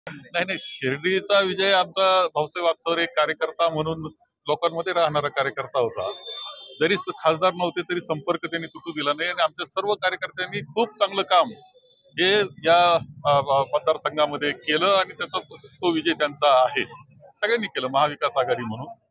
नाही नाही, शिर्डीचा विजय आमचा भाऊसाहेब वागचौर एक कार्यकर्ता म्हणून लोकांमध्ये राहणारा कार्यकर्ता होता. जरी खासदार नव्हते तरी संपर्क त्यांनी तुटू दिला नाही आणि आमच्या सर्व कार्यकर्त्यांनी खूप चांगलं काम हे या मतदारसंघामध्ये केलं आणि त्याचा तो विजय त्यांचा आहे. सगळ्यांनी केलं महाविकास आघाडी म्हणून.